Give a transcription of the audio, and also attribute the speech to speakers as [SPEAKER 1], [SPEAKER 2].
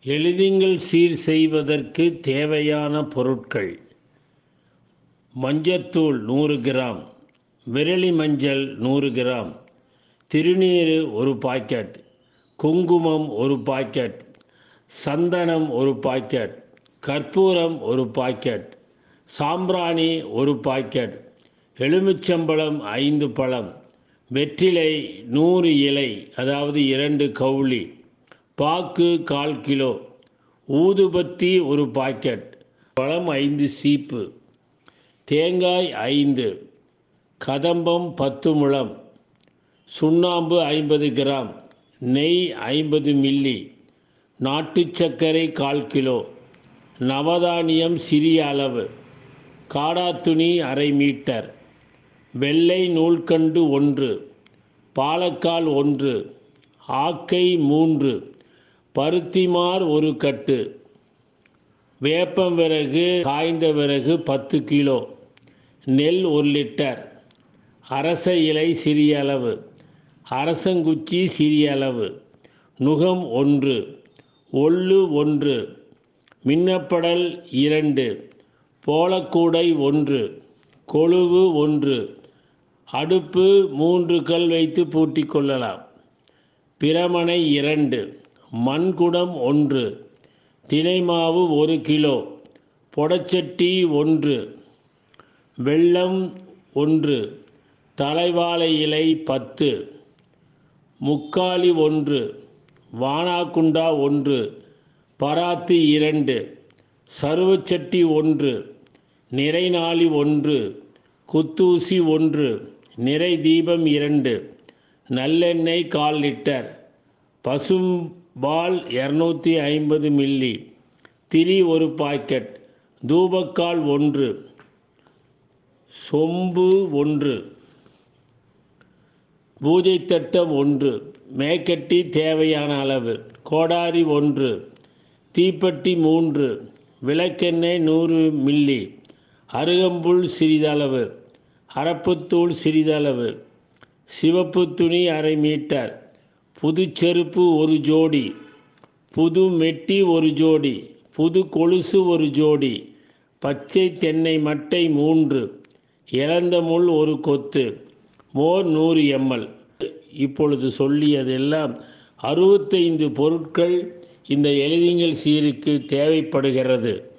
[SPEAKER 1] எளிதிங்கள் சீர் செய்வதற்கு தேவையான பொருட்கள்: மஞ்சத்தூள் 100 கிராம், விரலி மஞ்சள் 100 கிராம், திருநீறு 1 பாக்கெட், குங்குமம் 1 பாக்கெட், சந்தனம் 1 பாக்கெட், கற்பூரம் 1 பாக்கெட், சாம்பிராணி 1 பாக்கெட், எலுமிச்சம்பழம் 5 பழம், வெற்றிலை 100 இலை அதாவது 2 கவுளி, பாக்கு 1/4 கிலோ, ஊதுபத்தி 1 பாக்கெட், பழம் 5 சீப்பு, தேங்காய் 5, கதம்பம் 10 முழம், சுண்ணாம்பு 50 கிராம், நெய் 50 மில்லி, நாட்டு சர்க்கரை 1/4 கிலோ, நவதானியம் சிறிய அளவு, காடாத்துணி 1/2 மீட்டர், வெள்ளை நூல்கண்டு 1, பாலக்கால் 1, ஆக்கை 3, பருத்திமார் 1 கட்டு, வேப்பம் விறகு காய்ந்த விறகு 10 கிலோ, நெல் 1 லிட்டர், அரச இலை சிறிய அளவு, அரசங்குச்சி சிறிய அளவு, நுகம் 1, ஒள்ளு 1, மின்னப்படல் 2, போலக்கூடை 1, கொழுவு 1, அடுப்பு 3 கல் வைத்து பூட்டிக் கொள்ளலாம், பிரமனை 2, மண்குடம் 1, தினைமாவு 1 கிலோ, பொடச்சட்டி 1, வெல்லம் 1, தலைவாழை இலை 10, முக்காலி 1, வானாக்குண்டா 1, பராத்து 2, சருவச்சட்டி 1, நிறைநாளி 1, குத்தூசி 1, நிறை தீபம் 2, நல்லெண்ணெய் 1/4 லிட்டர், பசும்பால் 250 மில்லி, திரி 1 பாக்கெட், தூபக்கால் 1, சொம்பு 1, பூஜை தட்டம் 1, மேக்கட்டி தேவையான அளவு, கோடாரி 1, தீப்பெட்டி 3, விளக்கெண்ணெய் 100 மில்லி, அருகம்புல் சிறிதளவு, அரப்புத்தூள் சிறிதளவு, சிவப்பு துணி 1/2 மீட்டர், புது செருப்பு 1 ஜோடி, புது மெட்டி 1 ஜோடி, புது கொலுசு 1 ஜோடி, பச்சை தென்னை மட்டை 3, இலந்த முள் 1 கொத்து, மோர் 100 ml. இப்பொழுது சொல்லியதெல்லாம் 65 பொருட்கள் இந்த எளிதிங்கள் சீருக்கு தேவைப்படுகிறது.